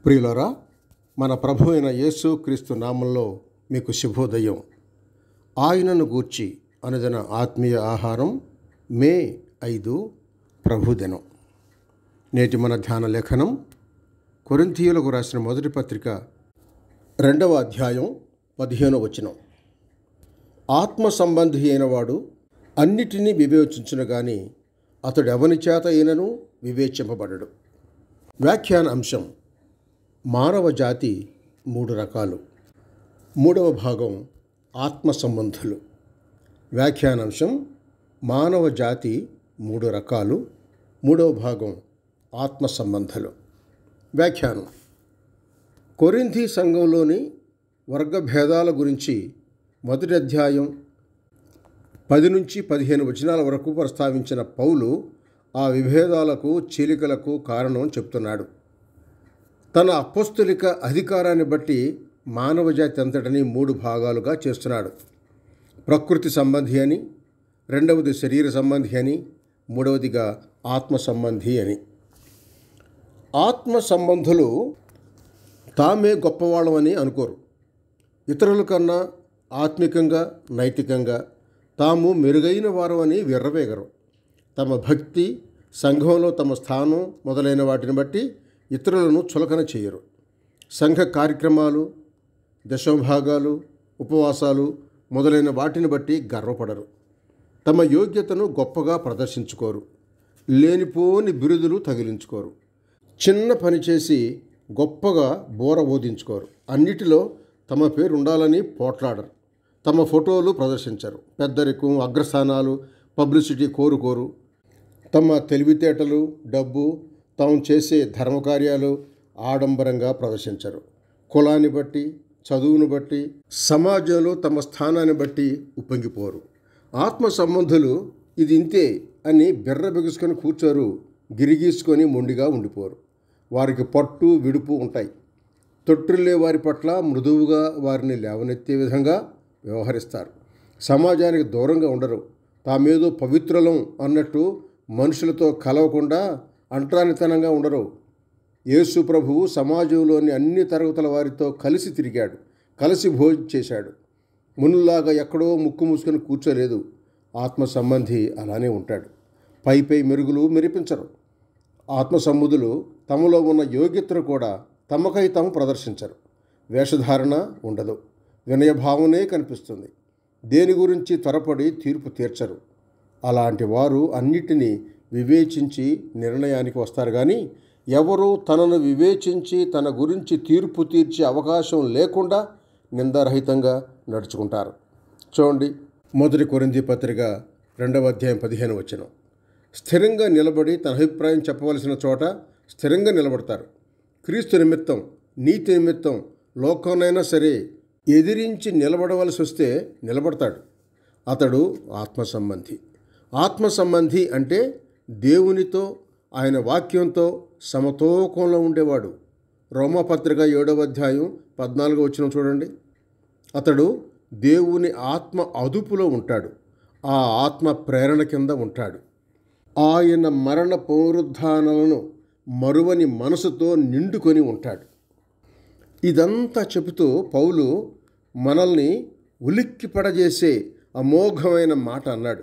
ప్రియులారా, మన ప్రభు అయిన యేసు క్రీస్తు నామంలో మీకు శుభోదయం. ఆయనను గూర్చి అనుదిన ఆత్మీయ ఆహారం మే 5 ప్రభుదినం. నేటి మన ధ్యాన లేఖనం కొరింథీయులకు రాసిన మొదటి పత్రిక 2వ అధ్యాయం 15వ వచనం. ఆత్మ సంబంధి అయిన వాడు అన్నిటినీ వివేచించును గాని అతడు ఎవని చేత అయినను వివేచింపబడడు. వ్యాఖ్యాన అంశం: మానవ జాతి 3 రకాలు. 3వ భాగం ఆత్మ సంబంధులు. వ్యాఖ్యానాంశం: మానవ జాతి 3 రకాలు. 3వ భాగం ఆత్మ సంబంధులు. వ్యాఖ్యానం: కొరింథీ సంఘంలోని వర్గభేదాల గురించి మొదటి అధ్యాయం 10 నుంచి 15 వచనాల వరకు ప్రస్తావించిన పౌలు ఆ విభేదాలకు చీలికలకు కారణం చెప్తున్నాడు. తన అపోస్తలిక అధికారాన్ని బట్టి మానవజాతి అంతటిని 3 భాగాలుగా చేస్తున్నాడు. ప్రకృతి సంబంధి అని, రెండవది శరీర సంబంధి అని, మూడవదిగా ఆత్మ సంబంధి అని. ఆత్మ సంబంధులు తామే గొప్పవాళ్ళమని అనుకోరు. ఇతరుల కన్నా ఆత్మికంగా, నైతికంగా తాము మెరుగైన వారు అని విర్రవేగరు. తమ భక్తి, సంఘంలో తమ స్థానం మొదలైన వాటిని బట్టి ఇతరులను చులకన చేయరు. సంఘ కార్యక్రమాలు, దశమభాగాలు, ఉపవాసాలు మొదలైన వాటిని బట్టి గర్వపడరు. తమ యోగ్యతను గొప్పగా ప్రదర్శించుకోరు. లేనిపోని బిరుదులు తగిలించుకోరు. చిన్న పని చేసి గొప్పగా బోర ఊదించుకోరు. అన్నిటిలో తమ పేరు ఉండాలని పోట్లాడరు. తమ ఫోటోలు ప్రదర్శించరు. పెద్దరికం, అగ్రస్థానాలు, పబ్లిసిటీ కోరుకోరు. తమ తెలివితేటలు, డబ్బు, తాము చేసే ధర్మకార్యాలు ఆడంబరంగా ప్రదర్శించరు. కులాన్ని బట్టి, చదువును బట్టి, సమాజంలో తమ స్థానాన్ని బట్టి ఉప్పొంగిపోరు. ఆత్మ సంబంధులు ఇది ఇంతే అని బిర్ర బిగుసుకొని కూర్చోరు. గిరిగీసుకొని మొండిగా ఉండిపోరు. వారికి పట్టు, విడుపు ఉంటాయి. తొట్టిల్లే వారి పట్ల మృదువుగా వారిని లేవనెత్తే విధంగా వ్యవహరిస్తారు. సమాజానికి దూరంగా ఉండరు. తామేదో పవిత్రులం అన్నట్టు మనుషులతో కలవకుండా అంటరానితనంగా ఉండరు. యేసు ప్రభువు సమాజంలోని అన్ని తరగతుల వారితో కలిసి తిరిగాడు, కలిసి భోజనం చేశాడు. మునులాగా ఎక్కడో ముక్కు మూసుకొని కూర్చోలేదు. ఆత్మ సంబంధి అలానే ఉంటాడు. పై మెరుగులు మెరిపించరు. ఆత్మ సంబంధులు తమలో ఉన్న యోగ్యతను కూడా తమకై తాము ప్రదర్శించరు. వేషధారణ ఉండదు. వినయభావనే కనిపిస్తుంది. దేని గురించి త్వరపడి తీర్పు తీర్చరు. అలాంటి వారు అన్నిటినీ వివేచించి నిర్ణయానికి వస్తారు. కానీ ఎవరు తనను వివేచించి తన గురించి తీర్పు తీర్చే అవకాశం లేకుండా నిందారహితంగా నడుచుకుంటారు. చూడండి, మొదటి కొరింథీ పత్రిక 2వ అధ్యాయం 15వ వచనం. స్థిరంగా నిలబడి తన అభిప్రాయం చెప్పవలసిన చోట స్థిరంగా నిలబడతారు. క్రీస్తు నిమిత్తం, నీతి నిమిత్తం లోకంనైనా సరే ఎదిరించి నిలబడవలసి వస్తే నిలబడతాడు. అతడు ఆత్మ సంబంధి. ఆత్మ సంబంధి అంటే దేవునితో, ఆయన వాక్యంతో సమతూకంలో ఉండేవాడు. రోమాపత్రిక 7వ అధ్యాయం 14వ వచనం చూడండి. అతడు దేవుని ఆత్మ అదుపులో ఉంటాడు. ఆ ఆత్మ ప్రేరణ కింద ఉంటాడు. ఆయన మరణ పునరుద్ధానాలను మరువని మనసుతో నిండుకొని ఉంటాడు. ఇదంతా చెబుతూ పౌలు మనల్ని ఉలిక్కిపడజేసే అమోఘమైన మాట అన్నాడు.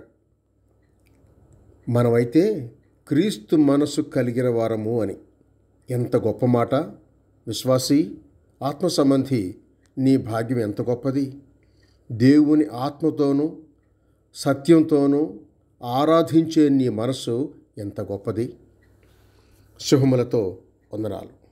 మనమైతే క్రీస్తు మనసు కలిగిన వారము అని. ఎంత గొప్ప మాట! విశ్వాసి, ఆత్మ సంబంధి, నీ భాగ్యం ఎంత గొప్పది! దేవుని ఆత్మతోనూ సత్యంతోనూ ఆరాధించే నీ మనస్సు ఎంత గొప్పది! శుభములతో వందనాలు.